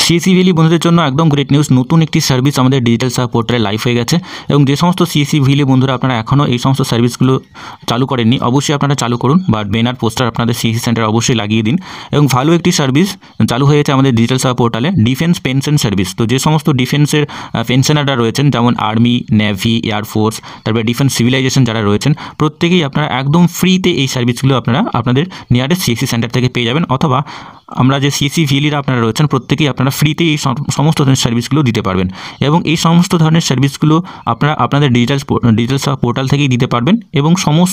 CSC VLE বন্ধুদের জন্য একদম গ্রেট নিউজ, নতুন একটি সার্ভিস আমাদের ডিজিটাল সার্ভ পোর্টালে লাইভ হয়ে গেছে এবং যে সমস্ত CSC VLE বন্ধুরা আপনারা এখনও এই সমস্ত সার্ভিসগুলো চালু করেননি অবশ্যই আপনারা চালু করুন বা ব্যানার পোস্টার আপনাদের CSC সেন্টারে অবশ্যই লাগিয়ে দিন। এবং ভালো একটি সার্ভিস চালু হয়েছে আমাদের ডিজিটাল সার্ভ পোর্টালে, ডিফেন্স পেনশন সার্ভিস। তো যে সমস্ত ডিফেন্সের পেনশনাররা রয়েছেন যেমন আর্মি, নেভি, এয়ারফোর্স, তারপরে ডিফেন্স সিভিলাইজেশন যারা রয়েছেন প্রত্যেকেই আপনারা একদম ফ্রিতে এই সার্ভিসগুলো আপনারা আপনাদের নিয়ারেস্ট CSC সেন্টার থেকে পেয়ে যাবেন, অথবা আমরা যে CSC VLE আপনারা রয়েছেন প্রত্যেকেই আপনারা ফ্রিতে এই সমস্ত ধরনের সার্ভিসগুলো দিতে পারবেন। এবং এই সমস্ত ধরনের সার্ভিসগুলো আপনারা আপনাদের ডিজিটাল সার্ভ পোর্টাল থেকেই দিতে পারবেন। এবং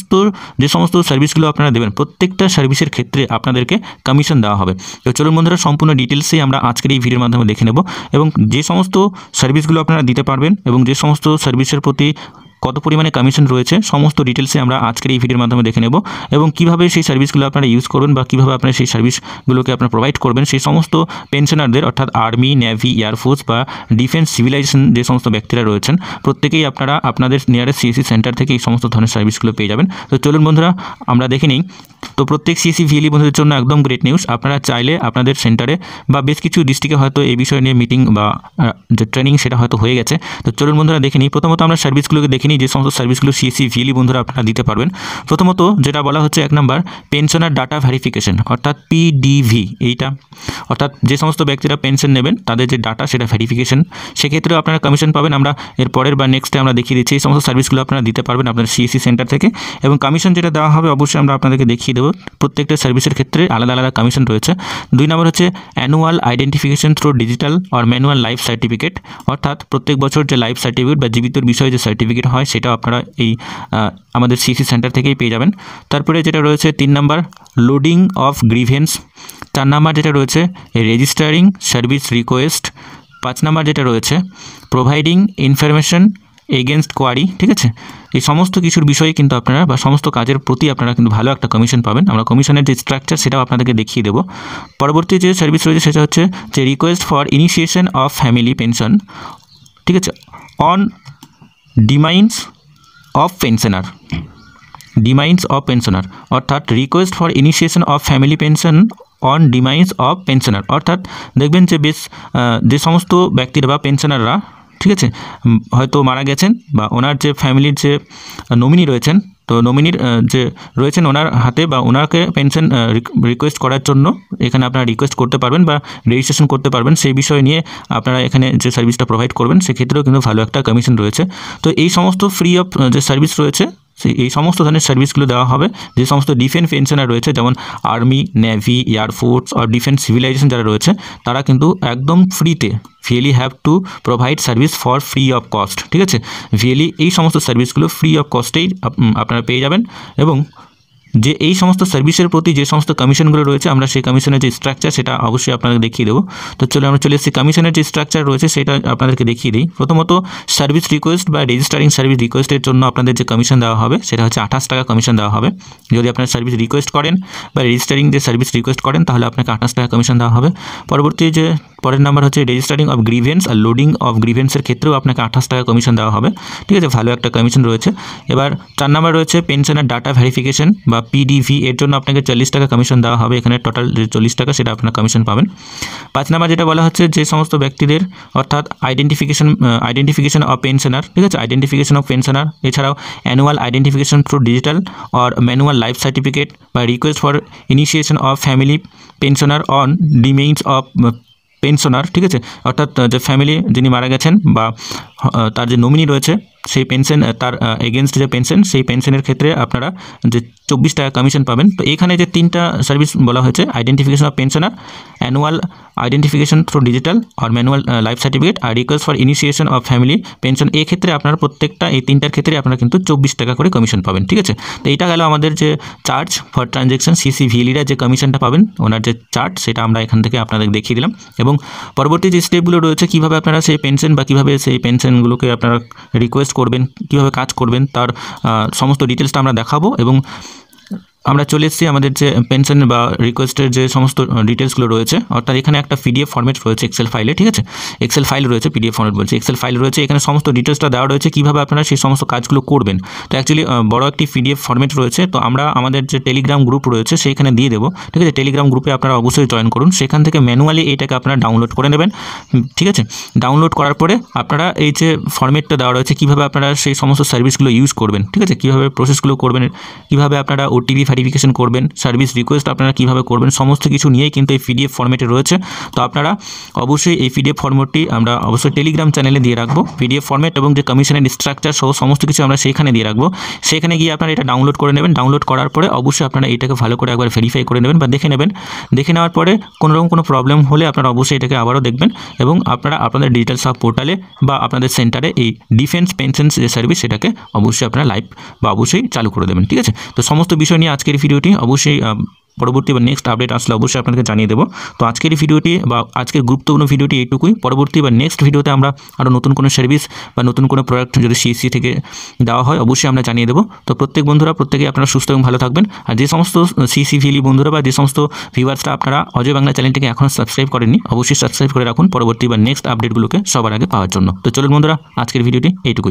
যে সমস্ত সার্ভিসগুলো আপনারা দেবেন প্রত্যেকটা সার্ভিসের ক্ষেত্রে আপনাদেরকে কমিশন দেওয়া হবে। তো চলুন বন্ধুরা সম্পূর্ণ ডিটেলসেই আমরা আজকের এই ভিডিওর মাধ্যমে দেখে নেব এবং যে সমস্ত সার্ভিসগুলো আপনারা দিতে পারবেন এবং যে সমস্ত সার্ভিসের প্রতি কত পরিমাণে কমিশন রয়েছে সমস্ত ডিটেলসে আমরা আজকের এই ভিডিওর মাধ্যমে দেখে নেব। এবং কীভাবে সেই সার্ভিসগুলো আপনারা ইউজ করবেন বা কীভাবে আপনারা সেই সার্ভিসগুলোকে আপনারা প্রোভাইড করবেন সেই সমস্ত পেনশনারদের, অর্থাৎ আর্মি, নেভি, এয়ারফোর্স বা ডিফেন্স সিভিলাইজেশন যে সমস্ত ব্যক্তিরা রয়েছেন প্রত্যেকেই আপনারা আপনাদের নিয়ারেস্ট CSC সেন্টার থেকে এই সমস্ত ধরনের সার্ভিসগুলো পেয়ে যাবেন। তো চলুন বন্ধুরা আমরা দেখে নিই। তো প্রত্যেক CSC VLE বন্ধুদের জন্য একদম গ্রেট নিউজ, আপনারা চাইলে আপনাদের সেন্টারে বা বেশ কিছু ডিস্ট্রিক্টে হয়তো এই বিষয় নিয়ে মিটিং বা যে ট্রেনিং সেটা হয়তো হয়ে গেছে। তো চলুন বন্ধুরা দেখে নিই। প্রথমত আমরা সার্ভিসগুলোকে দেখে নিই যে সমস্ত সার্ভিসগুলো CSC VLE বন্ধুরা আপনারা দিতে পারবেন। প্রথমত যেটা বলা হচ্ছে 1 নম্বর পেনশনার ডাটা ভেরিফিকেশন অর্থাৎ PDV। এইটা অর্থাৎ যে সমস্ত ব্যক্তিরা পেনশন নেবেন তাদের যে ডাটা সেটা ভেরিফিকেশন, সেক্ষেত্রেও আপনারা কমিশন পাবেন। আমরা এর পরের বা নেক্সটে আমরা দেখিয়ে দিচ্ছি এই সমস্ত সার্ভিসগুলো আপনারা দিতে পারবেন আপনাদের CSC সেন্টার থেকে। এবং কমিশন যেটা দেওয়া হবে অবশ্যই আমরা আপনাদেরকে দেখিয়ে দেবো, প্রত্যেকটা সার্ভিসের ক্ষেত্রে আলাদা আলাদা কমিশন রয়েছে। 2 নম্বর হচ্ছে annual identification through digital or manual life certificate, অর্থাৎ প্রত্যেক বছর যে লাইফ সার্টিফিকেট বা জীবিতর বিষয়ে যে সার্টিফিকেট হয় সেটাও আপনারা এই আমাদের CSC সেন্টার থেকেই পেয়ে যাবেন। তারপরে যেটা রয়েছে 3 number lodging of grievance. 4 number যেটা রয়েছে রেজিস্টারিং সার্ভিস রিকোয়েস্ট। 5 নম্বর যেটা রয়েছে প্রোভাইডিং ইনফরমেশন এগেনস্ট কোয়ারি। ঠিক আছে, এই সমস্ত কিছুর বিষয়ে কিন্তু আপনারা বা সমস্ত কাজের প্রতি আপনারা কিন্তু ভালো একটা কমিশন পাবেন। আমরা কমিশনের যে স্ট্রাকচার সেটাও আপনাদেরকে দেখিয়ে দেবো। পরবর্তী যে সার্ভিস রয়েছে সেটা হচ্ছে যে request for initiation of family pension. ঠিক আছে, on demise of pensioner. Demise of pensioner অর্থাৎ request for initiation of family pension on demise of pensioner, অর্থাৎ দেখবেন যে যে সমস্ত ব্যক্তিরা বা পেনশনাররা ঠিক আছে হয়তো মারা গেছেন বা ওনার যে ফ্যামিলির যে নমিনি রয়েছেন, তো নমিনির যে রয়েছেন ওনার হাতে বা ওনাকে পেনশন রিকোয়েস্ট করার জন্য এখানে আপনারা রিকোয়েস্ট করতে পারবেন বা রেজিস্ট্রেশন করতে পারবেন। সেই বিষয় নিয়ে আপনারা এখানে যে সার্ভিসটা প্রোভাইড করবেন সেক্ষেত্রেও কিন্তু ভালো একটা কমিশন রয়েছে। তো এই সমস্ত ফ্রি অফ যে সার্ভিস রয়েছে এই সমস্ত ধরনের সার্ভিসগুলো দেওয়া হবে যে সমস্ত ডিফেন্স পেনশনার রয়েছে যেমন আর্মি, নেভি, এয়ারফোর্স আর ডিফেন্স সিভিলাইজেশন যারা রয়েছে তারা কিন্তু একদম ফ্রিতে VLE have to provide service for free of cost. ঠিক আছে, VLE এই সমস্ত সার্ভিসগুলো ফ্রি অফ কস্টেই আপনারা পেয়ে যাবেন। এবং যে এই সমস্ত সার্ভিসের প্রতি যে সমস্ত কমিশনগুলো রয়েছে আমরা সেই কমিশনের যে স্ট্রাকচার সেটা অবশ্যই আপনাদের দেখিয়ে দেবো। তো আমরা চলে এসেছি কমিশনের যে স্ট্রাকচার রয়েছে সেটা আপনাদেরকে দেখিয়ে দিই। প্রথমত সার্ভিস রিকোয়েস্ট বা রেজিস্টারিং সার্ভিস রিকোয়েস্টের জন্য আপনাদের যে কমিশন দেওয়া হবে সেটা হচ্ছে 28 টাকা কমিশন দেওয়া হবে। যদি আপনারা সার্ভিস রিকোয়েস্ট করেন বা রেজিস্টারিং যে সার্ভিস রিকোয়েস্ট করেন তাহলে আপনাকে 28 টাকা কমিশন দেওয়া হবে। পরবর্তী যে পরের নাম্বার হচ্ছে রেজিস্টারিং অফ গ্রিভেন্স আর লোডিং অফ গ্রিভেন্সের ক্ষেত্রেও আপনাকে 28 টাকা কমিশন দেওয়া হবে। ঠিক আছে, ভালো একটা কমিশন রয়েছে। এবার 4 নাম্বার রয়েছে পেনশনের ডাটা ভেরিফিকেশন বা PDV, এর জন্য আপনাকে 40 টাকা কমিশন দেওয়া হবে। এখানে টোটাল যে 40 টাকা সেটা আপনার কমিশন পাবেন। 5 নাম্বার যেটা বলা হচ্ছে যে সমস্ত ব্যক্তিদের অর্থাৎ আইডেন্টিফিকেশন অফ পেনশনার। ঠিক আছে, আইডেন্টিফিকেশন অফ পেনশনার এছাড়াও annual identification through digital or manual life certificate বা request for initiation of family pensioner on demise of pensioner. ঠিক আছে, অর্থাৎ যে ফ্যামিলি যিনি মারা গেছেন বা তার যে নমিনি রয়েছে সেই পেনশন তার এগেনস্ট যে পেনশন সেই পেনশনের ক্ষেত্রে আপনারা যে 24 টাকা কমিশন পাবেন। তো এখানে যে 3টা সার্ভিস বলা হয়েছে identification of pensioner, annual identification through digital আর ম্যানুয়াল লাইফ সার্টিফিকেট আর request for initiation of family pension, এই ক্ষেত্রে আপনারা প্রত্যেকটা এই 3টার ক্ষেত্রে আপনারা কিন্তু 24 টাকা করে কমিশন পাবেন। ঠিক আছে, তো এইটা গেল আমাদের যে charge for transaction CSC VLE যে কমিশনটা পাবেন ওনার যে চার্ট সেটা আমরা এখান থেকে আপনাদের দেখিয়ে দিলাম। এবং পরবর্তী যে স্টেপগুলো রয়েছে কীভাবে আপনারা সেই পেনশন বা কীভাবে সেই পেনশনগুলোকে আপনারা রিকোয়েস্ট করবেন, কীভাবে কাজ করবেন তার সমস্ত ডিটেলসটা আমরা দেখাবো। এবং আমরা চলে এসেছি আমাদের যে পেনশন বা রিকোয়েস্টের যে সমস্ত ডিটেলসগুলো রয়েছে, অর্থাৎ এখানে একটা পিডিএফ ফরম্যাট রয়েছে এক্সেল ফাইলে, ঠিক আছে, এক্সেল ফাইল রয়েছে, পিডিএফ ফরম্যাট বলছে, এক্সেল ফাইল রয়েছে, এখানে সমস্ত ডিটেলসটা দেওয়া রয়েছে কীভাবে আপনারা সেই সমস্ত কাজগুলো করবেন। তো অ্যাকচুয়ালি বড় একটি পিডিএফ ফরম্যাট রয়েছে, তো আমরা আমাদের যে টেলিগ্রাম গ্রুপ রয়েছে সেইখানে দিয়ে দেবো, ঠিক আছে। টেলিগ্রাম গ্রুপে আপনারা অবশ্যই জয়েন করুন, সেখান থেকে ম্যানুয়ালি এইটাকে আপনারা ডাউনলোড করে নেবেন, ঠিক আছে। ডাউনলোড করার পরে আপনারা এই যে ফরম্যাটটা দেওয়া রয়েছে কীভাবে আপনারা সেই সমস্ত সার্ভিসগুলো ইউজ করবেন, ঠিক আছে, কীভাবে প্রসেসগুলো করবেন, কীভাবে আপনারা ওটিপি ভেরিফিকেশন করবেন, সার্ভিস রিকোয়েস্ট আপনারা কীভাবে করবেন, সমস্ত কিছু নিয়েই কিন্তু এই পিডিএফ ফরম্যাটে রয়েছে। তো আপনারা অবশ্যই এই পিডিএফ ফরম্যাটটি আমরা অবশ্যই টেলিগ্রাম চ্যানেলে দিয়ে রাখবো, পিডিএফ ফরম্যাট এবং যে কমিশনের স্ট্রাকচার সহ সমস্ত কিছু আমরা সেইখানে দিয়ে রাখবো। সেখানে গিয়ে আপনারা এটা ডাউনলোড করে নেবেন। ডাউনলোড করার পরে অবশ্যই আপনারা এটাকে ভালো করে একবার ভেরিফাই করে নেবেন বা দেখে নেবেন। দেখে নেওয়ার পরে কোনোরকম কোনো প্রবলেম হলে আপনারা অবশ্যই এটাকে আবারও দেখবেন এবং আপনারা আপনাদের ডিজিটাল সাব পোর্টালে বা আপনাদের সেন্টারে এই ডিফেন্স পেনশন যে সার্ভিস সেটাকে অবশ্যই আপনারা লাইভ বা অবশ্যই চালু করে দেবেন, ঠিক আছে। তো সমস্ত বিষয় নিয়ে আজকের ভিডিওটি অবশ্যই পরবর্তী বা নেক্সট আপডেট আসলে অবশ্যই আপনাদেরকে জানিয়ে দেবো। তো আজকের ভিডিওটি বা আজকের গুরুত্বপূর্ণ ভিডিওটি এইটুকুই। পরবর্তী বা নেক্সট ভিডিওতে আমরা আরও নতুন কোনো সার্ভিস বা নতুন কোনো প্রোডাক্ট যদি সিএসসি থেকে দেওয়া হয় অবশ্যই আমরা জানিয়ে দেবো। তো প্রত্যেক বন্ধুরা প্রত্যেকেই আপনারা সুস্থ এবং ভালো থাকবেন। আর যে সমস্ত সিএসসি ভিএলই বন্ধুরা বা যে সমস্ত ভিউয়ার্সরা আপনারা অজয় বাংলা চ্যানেলটিকে এখনও সাবস্ক্রাইব করেননি অবশ্যই সাবস্ক্রাইব করে রাখুন পরবর্তী বা নেক্সট আপডেটগুলোকে সবার আগে পাওয়ার জন্য। তো চলুন বন্ধুরা আজকের ভিডিওটি এইটুকুই।